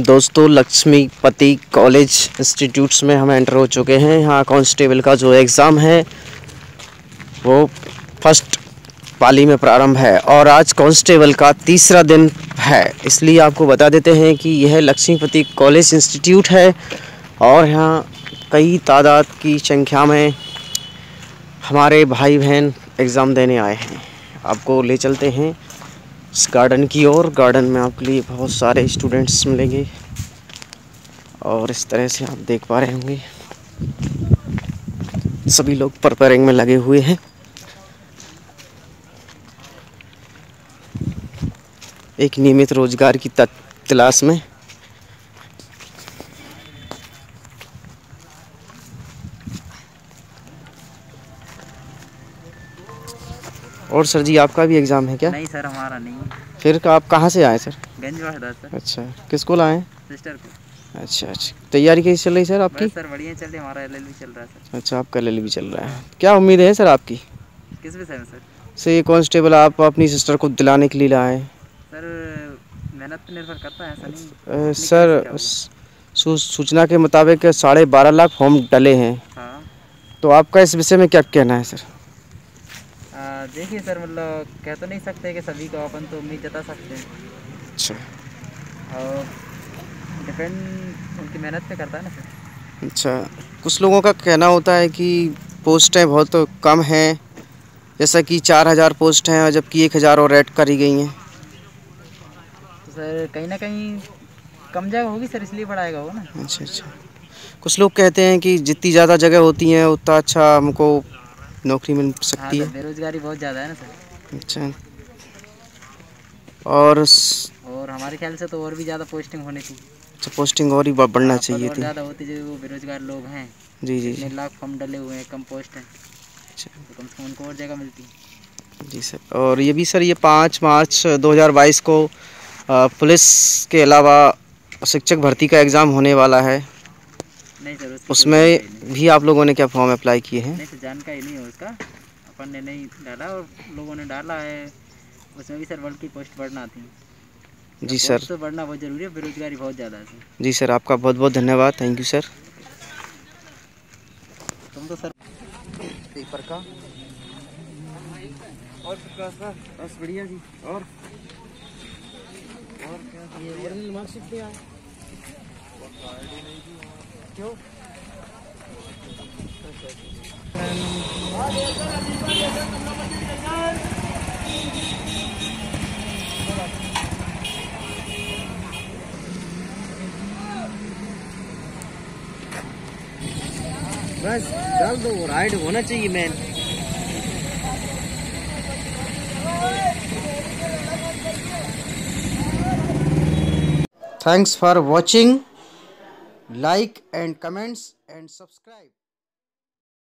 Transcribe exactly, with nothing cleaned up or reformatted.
दोस्तों Lakshmipati college institutes में हम एंटर हो चुके हैं। यहाँ कांस्टेबल का जो एग्ज़ाम है वो फर्स्ट पाली में प्रारंभ है और आज कांस्टेबल का तीसरा दिन है, इसलिए आपको बता देते हैं कि यह लक्ष्मीपति कॉलेज इंस्टीट्यूट है और यहाँ कई तादाद की संख्या में हमारे भाई बहन एग्ज़ाम देने आए हैं। आपको ले चलते हैं इस गार्डन की ओर। गार्डन में आपके लिए बहुत सारे स्टूडेंट्स मिलेंगे और इस तरह से आप देख पा रहे होंगे सभी लोग प्रिपेयरिंग में लगे हुए हैं। एक नियमित रोजगार की तलाश में। और सर जी आपका भी एग्ज़ाम है क्या? नहीं सर, हमारा नहीं। फिर आप कहाँ से आए सर? गंजवाड़ा सर। अच्छा, किसको लाए? सिस्टर को। अच्छा अच्छा, तैयारी कैसी चल रही सर आपकी? सर बढ़िया चल रही है, हमारा एलएलबी चल रहा है सर। अच्छा, आपका एलएलबी चल रहा है। क्या उम्मीद है सर आपकी? किस विषय में सर? से ये कांस्टेबल आप अपनी सिस्टर को दिलाने के लिए लाए? सर मेहनत पर निर्भर करता है, ऐसा नहीं। सर सूचना के मुताबिक साढ़े बारह लाख फॉर्म डले हैं। हाँ, तो आपका इस विषय में क्या कहना है सर? देखिए सर, मतलब कह तो नहीं सकते कि सभी को अपन तो उम्मीद जता सकते हैं। अच्छा, और डिपेंड उनकी मेहनत पे करता है ना सर। अच्छा, कुछ लोगों का कहना होता है कि पोस्टें बहुत कम हैं, जैसा कि चार हज़ार पोस्ट हैं और जबकि एक हज़ार और ऐड करी गई हैं। तो सर कहीं ना कहीं कम जगह होगी सर, इसलिए बढ़ाएगा होगा ना। अच्छा अच्छा, कुछ लोग कहते हैं कि जितनी ज़्यादा जगह होती हैं उतना अच्छा हमको नौकरी मिल सकती है। हाँ, बेरोजगारी बहुत ज़्यादा है ना सर। अच्छा, और और हमारे ख्याल से तो और भी ज़्यादा पोस्टिंग होनी चाहिए। अच्छा, पोस्टिंग और ही बढ़ना चाहिए थी। ज़्यादा होती जो वो बेरोजगार लोग हैं। जी जी इतने लाख फॉर्म डले हुए हैं, कम पोस्ट हैं। अच्छा, तो कम से कम उनको और जगह मिलती है। जी सर। और ये भी सर, ये पाँच मार्च दो हज़ार बाईस को पुलिस के अलावा शिक्षक भर्ती का एग्ज़ाम होने वाला है। नहीं सर, उसमें भी आप लोगों ने क्या फॉर्म अप्लाई किए हैं? नहीं सर, जानकारी नहीं है उसका, अपन ने नहीं डाला और लोगों ने डाला है। उसमें भी सर वर्ल्ड की पोस्ट बढ़ना थी। जी सर, तो बढ़ना बहुत ज़रूरी है, बेरोजगारी बहुत ज़्यादा है सर। जी सर, आपका बहुत बहुत धन्यवाद। Thank you sir. तुम तो सर पेपर का और सर बस बढ़िया जी। और और क्या ये ओरिजिनल मार्कशीट ले आए? क्यों? बस चल दो, राइड होना चाहिए man. Thanks for watching. Like and comments and subscribe.